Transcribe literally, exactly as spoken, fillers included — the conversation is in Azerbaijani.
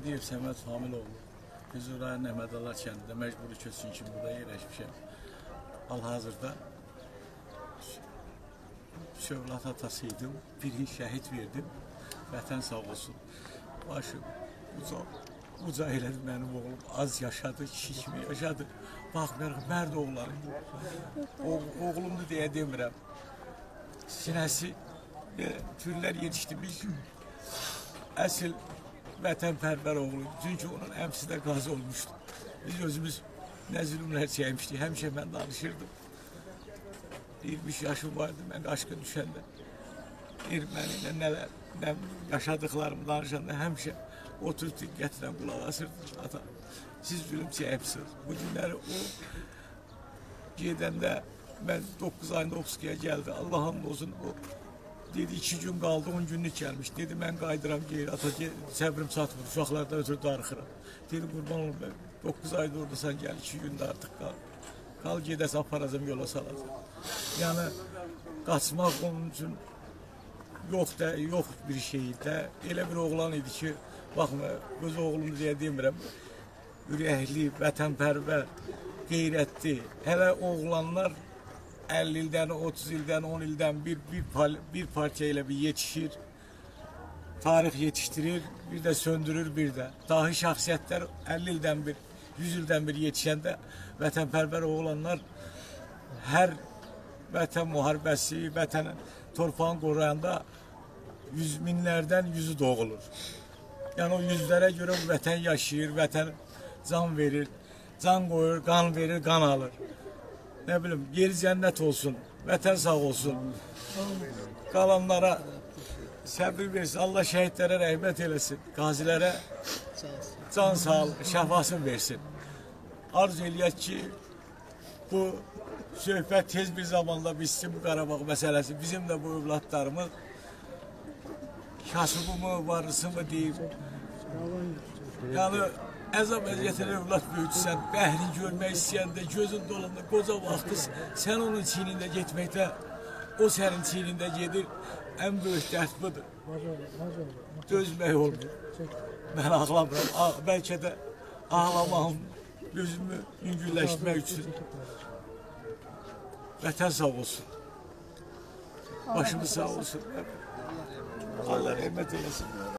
Berdiyev Səməd Familoğlu. Füzuli rayonu Əhmədallah kəndində məcburi köçkün kimi burada yerləşmişəm. Hal-hazırda Şövlat atasıydım, birini şəhid verdim. Vətən sağ olsun. Başım uca, uca elədi mənim oğlum. Az yaşadı, kişi kimi yaşadı. Baxmayaraq, mərd oğulları. O, oğlumdu deyə demirəm. Sinəsi, türlər yetişdirmiş. Əsl vətənpərvər oğlu. Çünki onun əmsi də qazi olmuşdu. Biz özümüz nə zülümlər çəkmişdik. Həmişə mən danışırdım. yirmi yaşım vardı mən qaşqı düşəndə. Ermənilə nələr, nə yaşadıqlarımı danışanda həmişə oturub diqqətlə qulaq asırdım. Ata, siz zülüm çəkmişsiniz. Bu günləri o gedəndə mən doqquz ayında Oxskaya gəldi. Allah hamd olsun o. Dedi iki gün qaldı, on günlük gəlmiş. Dedi mən qaydıram geyir, ata səbrim çatmır, uşaqlardan ötürü darıxıram. Dedi qurban olum mən, doqquz ayda oradasan gəl, iki gündə artıq qal. Qal gedəsə aparacam, yola salacam. Yəni qaçmaq onun üçün yox da, yox bir şey də. Elə bir oğlan idi ki, baxma, öz oğlum deyə demirəm, ürəkli, vətənpərvər, qeyrətli. Hələ oğlanlar əlli ildən, otuz ildən, on ildən bir, bir, bir parça ilə bir yetişir, tarix yetiştirir, bir də söndürür, bir də. Dahi şəxsiyyətlər əlli ildən bir, yüz ildən bir yetişəndə vətənpərvər oğlanlar hər vətən müharibəsi, vətən torpağını qoruyanda yüz minlərdən yüzü doğulur. Yəni o yüzlərə görə bu vətən yaşayır, vətən can verir, can qoyur, qan verir, qan alır. Nə bilim, yeri cənnət olsun, vətən sağ olsun, qalanlara səbir versin, Allah şəhidlərə rəhmət eləsin, qazilərə can sağlıq, şəfasını versin. Arzu eləyək ki, bu söhbət tez bir zamanda bitsin, bu Qarabağ məsələsi, bizim də bu övladlarımız kasıbı mı, varısı mı deyib, yəni əzab əziyyətlə övlad böyütsən, bəhrini görmək istəyəndə, gözün dolanda, qoca vaxtı sən onun çiynində getməkdə, o sənin çiynində gedir, ən böyük dərd budur. Dözmək olmur. Mən ağlamıram, bəlkə də ağlamağım, gözümü yüngülləşmək üçün. Vətən sağ olsun. Başımız sağ olsun. Allah rəhmət eləsin.